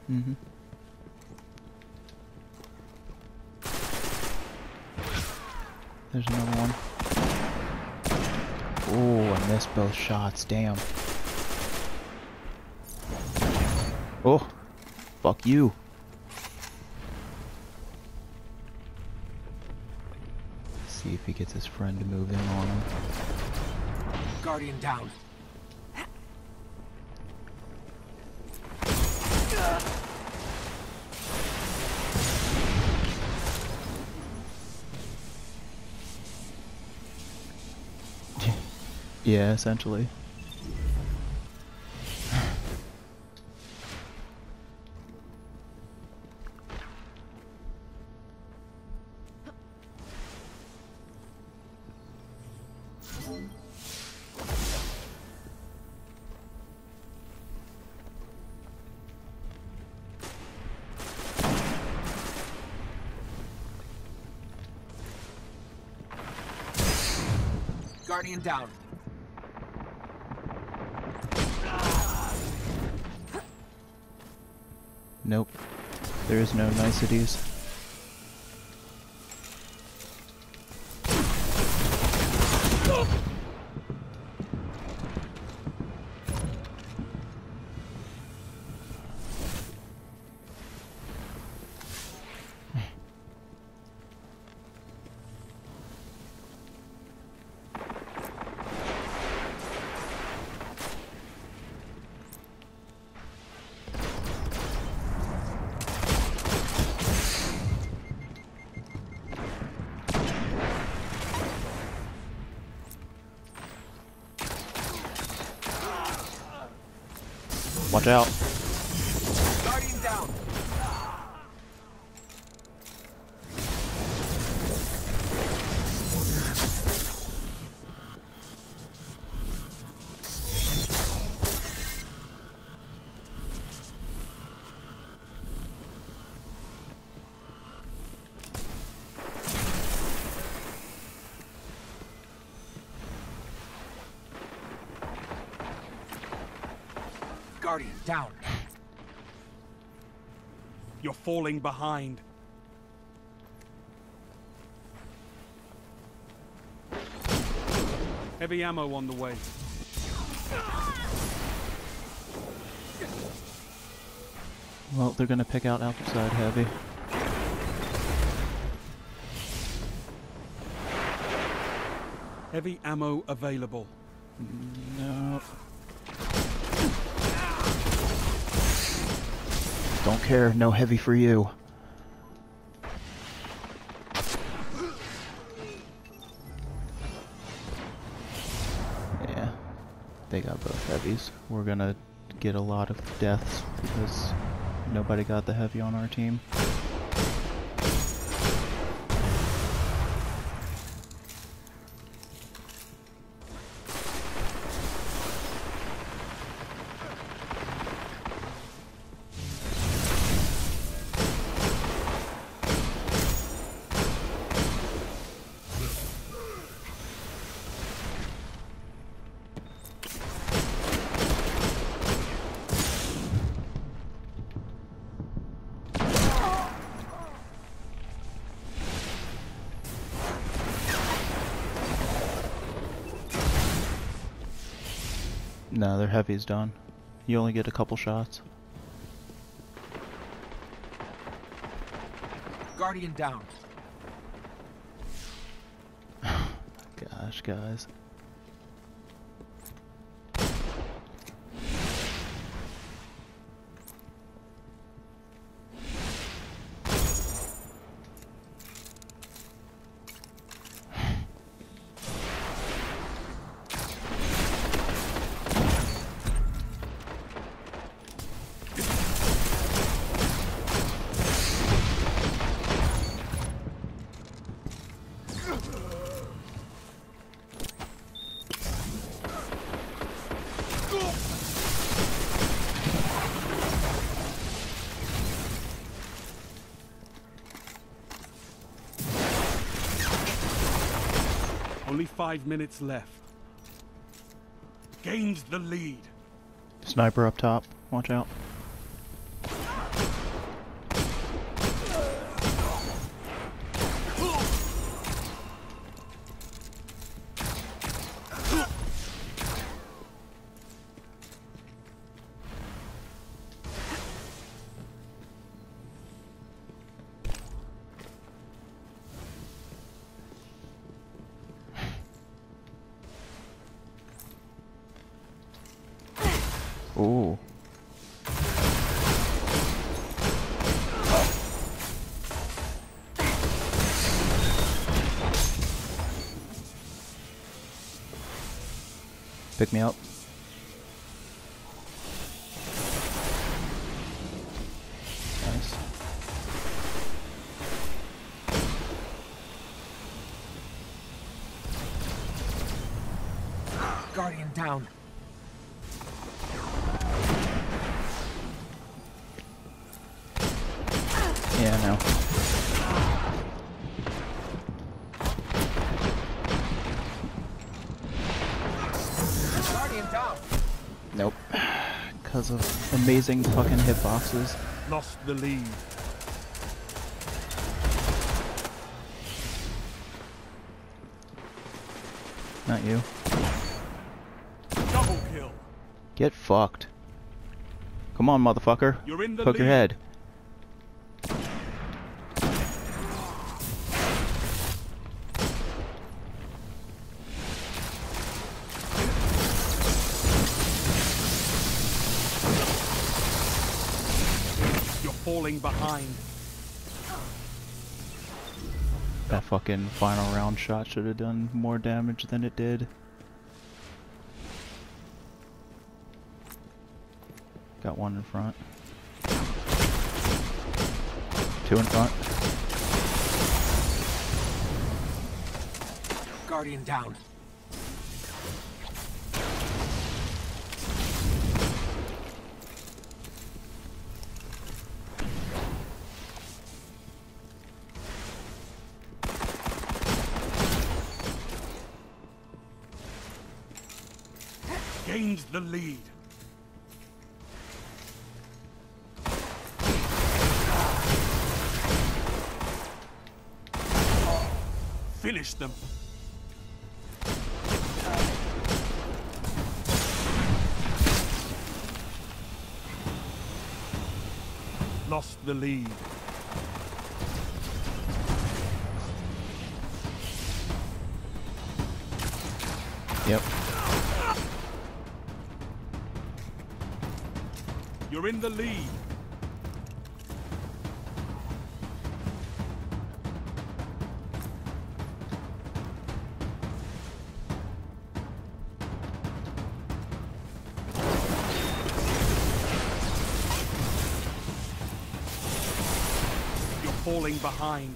Mm-hmm. There's another one. Oh, I missed both shots. Damn. Oh, fuck you. See if he gets his friend to move in on him. Guardian down. Yeah, essentially. Guardian down. Nope. There is no niceties. Watch out. Guardian down. Guardian down. You're falling behind. Heavy ammo on the way. Well, they're gonna pick out outside heavy. Heavy ammo available. No. Don't care, no heavy for you. Yeah, they got both heavies. We're gonna get a lot of deaths because nobody got the heavy on our team. No, their heavy's done. You only get a couple shots. Guardian down. Gosh, guys. Only 5 minutes left. Gained the lead. Sniper up top. Watch out. Ooh. Pick me up. Nice. Guardian down. Yeah, I know. Guardian down. Nope. Because of amazing fucking hitboxes. Lost the lead. Not you. Double kill. Get fucked. Come on, motherfucker. You're in the Poke your lead. head. You're falling behind. That fucking final round shot should have done more damage than it did. Got one in front. Two in front. Guardian down. Gained the lead. Finish them. Lost the lead. Yep. You're in the lead. You're falling behind.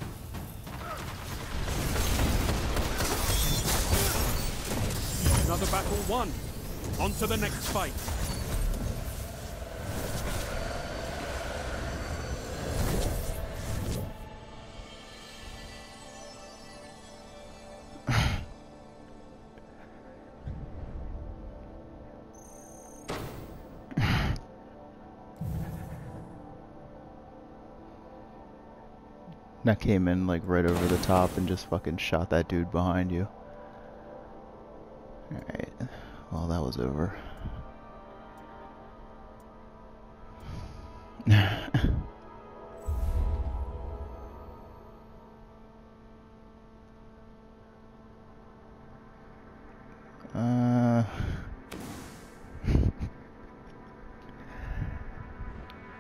Another battle won. On to the next fight. That came in like right over the top and just fucking shot that dude behind you. Alright. Well, that was over.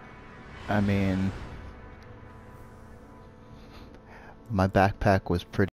I mean, my backpack was pretty